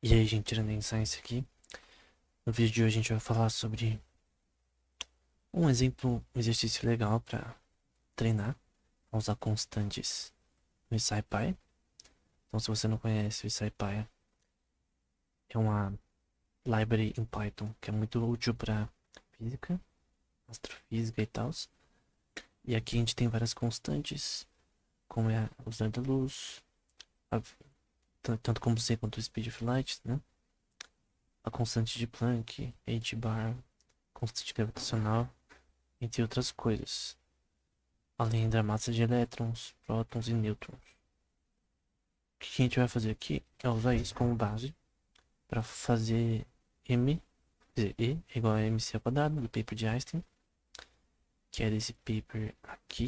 E aí, gente, tirando em Science aqui. No vídeo de hoje a gente vai falar sobre um exemplo, um exercício legal para treinar, usar constantes no SciPy. Então, se você não conhece o SciPy, é uma library em Python que é muito útil para física, astrofísica e tal. E aqui a gente tem várias constantes, como é a velocidade da luz, a- tanto como c quanto o speed of light, né? A constante de Planck, h-bar, constante gravitacional, entre outras coisas, além da massa de elétrons, prótons e nêutrons. O que a gente vai fazer aqui é usar isso como base para fazer m, quer dizer, E é igual a mc ao quadrado do paper de Einstein, que é desse paper aqui.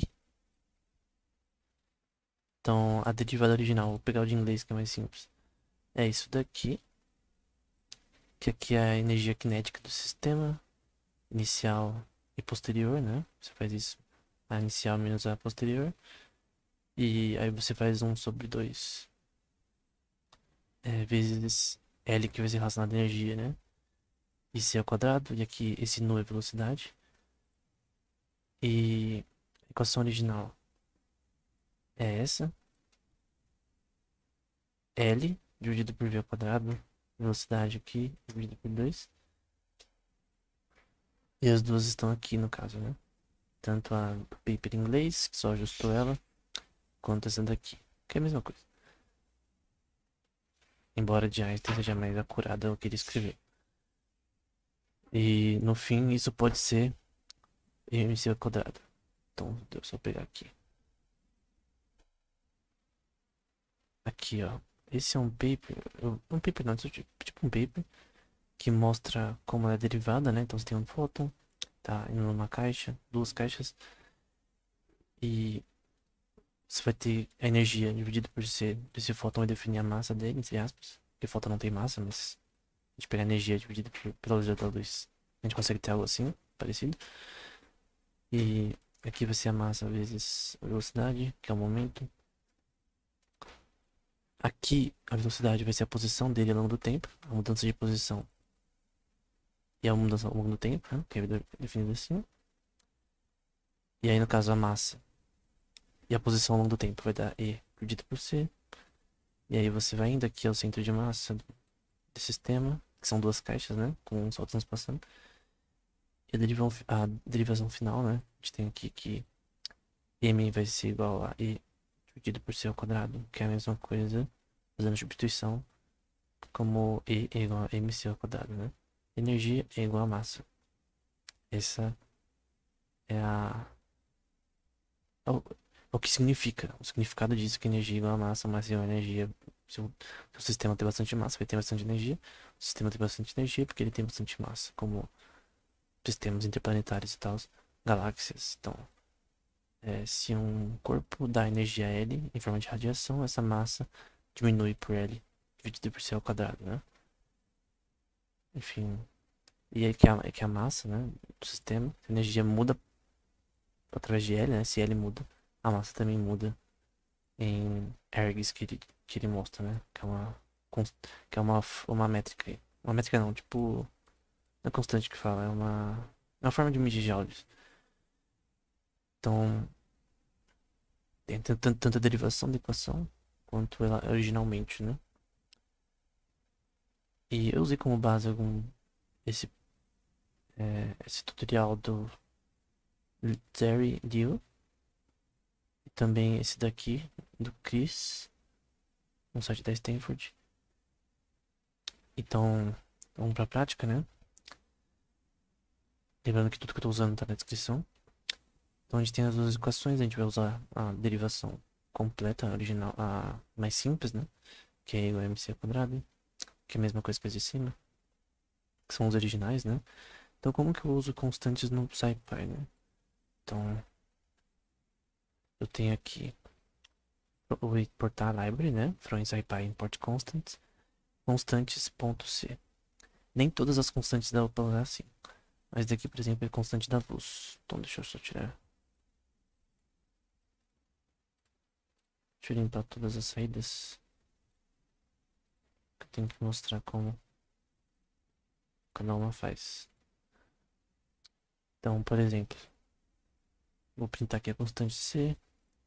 Então, a derivada original, vou pegar o de inglês que é mais simples, é isso daqui, que aqui é a energia cinética do sistema, inicial e posterior, né? Você faz isso, a inicial menos a posterior, e aí você faz 1/2 vezes L, que vai ser relacionado à energia, né? E c ao quadrado, e aqui esse nu é velocidade. E a equação original é essa: L dividido por v ao quadrado, velocidade aqui dividido por 2. E as duas estão aqui no caso, né? Tanto a do paper em inglês, que só ajustou ela, quanto essa daqui, que é a mesma coisa. Embora de Einstein seja mais acurada o que ele escreveu. E no fim, isso pode ser mc ao quadrado. Então, deixa eu só pegar aqui. Aqui, ó. Esse é um paper. Um paper não, tipo um paper que mostra como ela é derivada, né? Então você tem um fóton, tá indo numa caixa, duas caixas, e você vai ter a energia dividida por C. Esse fóton vai definir a massa dele, entre aspas, porque o fóton não tem massa, mas a gente pega a energia dividida pela velocidade da luz. A gente consegue ter algo assim, parecido. E aqui vai ser a massa vezes a velocidade, que é o momento. Aqui a velocidade vai ser a posição dele ao longo do tempo, a mudança de posição e a mudança ao longo do tempo, né? Que é definido assim. E aí, no caso, a massa e a posição ao longo do tempo vai dar E dividido por C. E aí você vai indo aqui ao centro de massa do sistema, que são duas caixas, né? Com um só transpassando. E a derivação final, né? A gente tem aqui que M vai ser igual a E dividido por C ao quadrado, que é a mesma coisa, fazendo substituição, como E é igual a mc ao quadrado, né? Energia é igual a massa. Essa é é o que significa. O significado disso é que energia é igual a massa é igual a energia. Se o sistema tem bastante massa, vai ter bastante energia. O sistema tem bastante energia porque ele tem bastante massa, como sistemas interplanetários e tal, galáxias. Então, se um corpo dá energia a L em forma de radiação, essa massa diminui por L, dividido por C ao quadrado, né? Enfim, e aí que a massa, né, do sistema, a energia muda através de L, né? Se L muda, a massa também muda em ergs que ele mostra, né? Que é uma métrica aí. Uma métrica não, tipo, não é constante que fala, é uma forma de medir Joule. Então, tem tanto a derivação da equação quanto ela originalmente, né? E eu usei como base esse, esse tutorial do Terry Deal e também esse daqui do Chris, no site da Stanford. Então, vamos para a prática, né? Lembrando que tudo que eu estou usando está na descrição. Então a gente tem as duas equações, a gente vai usar a derivação completa, a original, a mais simples, né? Que é igual a mc ao quadrado, que é a mesma coisa que as de cima, que são os originais, né? Então como que eu uso constantes no SciPy, né? Então eu tenho aqui o importar library, né? From SciPy import constants, constantes.c. Nem todas as constantes dá pra usar assim. Mas daqui, por exemplo, é constante da luz. Então deixa eu só tirar. Deixa eu limpar todas as saídas. tenho que mostrar como cada uma faz. Então, por exemplo, vou printar aqui a constante C.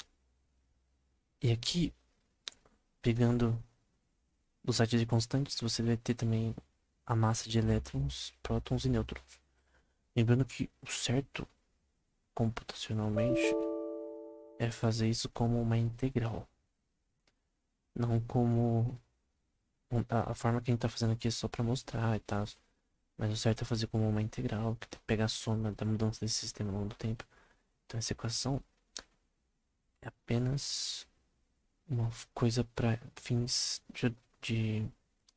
E aqui, pegando o site de constantes, você vai ter também a massa de elétrons, prótons e nêutrons. Lembrando que o certo computacionalmente é fazer isso como uma integral, não como a forma que a gente tá fazendo aqui é só para mostrar e tal. Mas o certo é fazer como uma integral, que tem que pegar a soma da mudança desse sistema ao longo do tempo. Então essa equação é apenas uma coisa para fins de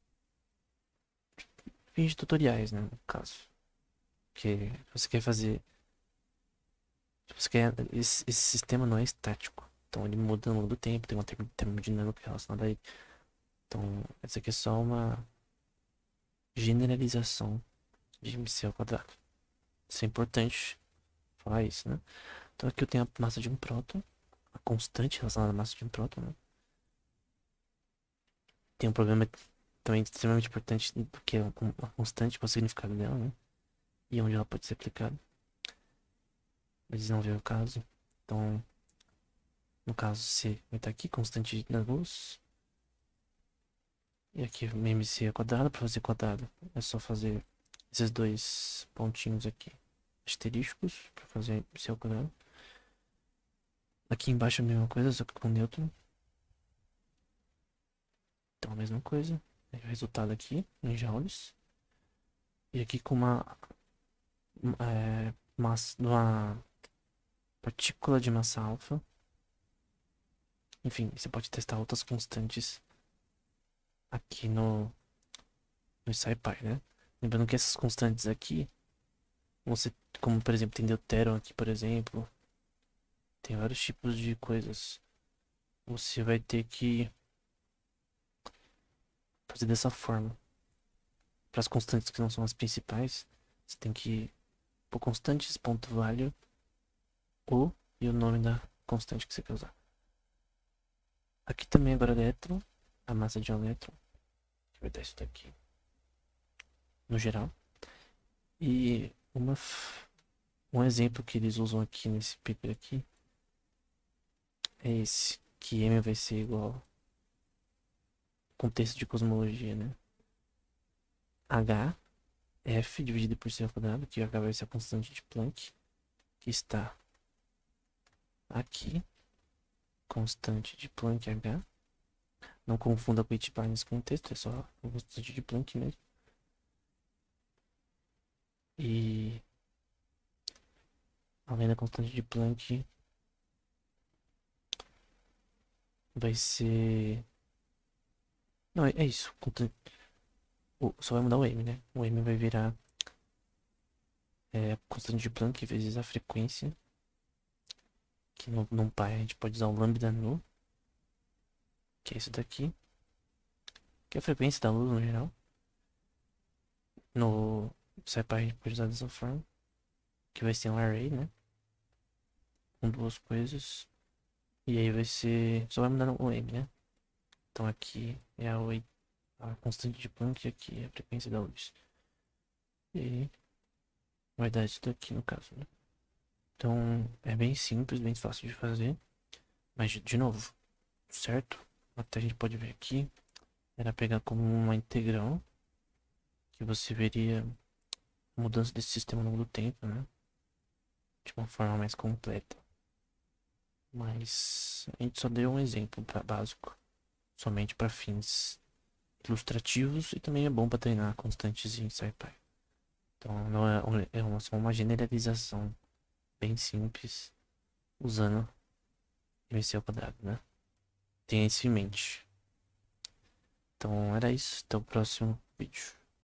fins de tutoriais, né, no caso. Que você quer fazer, você quer esse sistema não é estático. Então ele muda ao longo do tempo, tem uma termodinâmica relacionada a ele. Então essa aqui é só uma generalização de MC ao quadrado. Isso é importante falar isso, né? Então aqui eu tenho a massa de um próton, a constante relacionada à massa de um próton, né? Tem um problema também extremamente importante, que é a constante, qual é o significado dela, né? E onde ela pode ser aplicada. Mas não vê o caso. Então, no caso, C vai estar aqui, constante da luz. E aqui MC é quadrado, para fazer quadrado é só fazer esses dois pontinhos aqui, asterísticos, para fazer MC ao quadrado. Aqui embaixo é a mesma coisa, só que com nêutron. Então a mesma coisa. O resultado aqui em joules. E aqui com uma partícula de massa alfa. Enfim, você pode testar outras constantes aqui no SciPy, né? Lembrando que essas constantes aqui, você, como por exemplo, tem deutéron aqui, por exemplo, tem vários tipos de coisas. Você vai ter que fazer dessa forma. Para as constantes que não são as principais, você tem que pôr constantes, ponto value, o e o nome da constante que você quer usar. Aqui também agora elétron, a massa de um elétron, que vai dar isso daqui, no geral. E um exemplo que eles usam aqui nesse paper aqui é esse, que M vai ser igual contexto de cosmologia, né? H, F dividido por C ao quadrado, que H vai ser a constante de Planck, que está aqui, constante de Planck H. Não confunda com H-bar nesse contexto, é só a constante de Planck mesmo. E além da constante de Planck, vai ser... Não, é isso. Só vai mudar o M, né? O M vai virar a constante de Planck vezes a frequência. Que no NumPy a gente pode usar o lambda nu, que é isso daqui. Que é a frequência da luz no geral. No SciPy a gente pode usar dessa forma. Que vai ser um array, né? Com duas coisas. E aí vai ser... Só vai mudar o M, né? Então aqui é a constante de Planck e aqui é a frequência da luz. E aí vai dar isso daqui no caso, né? Então é bem simples, bem fácil de fazer. Mas de novo, certo? Até a gente pode ver aqui. Era pegar como uma integral. Que você veria a mudança desse sistema ao longo do tempo, né? De uma forma mais completa. Mas a gente só deu um exemplo básico. Somente para fins ilustrativos e também é bom para treinar constantes em SciPy. Então não só uma generalização bem simples usando MC ao quadrado, né? Tenha isso em mente. Então era isso. Até o próximo vídeo.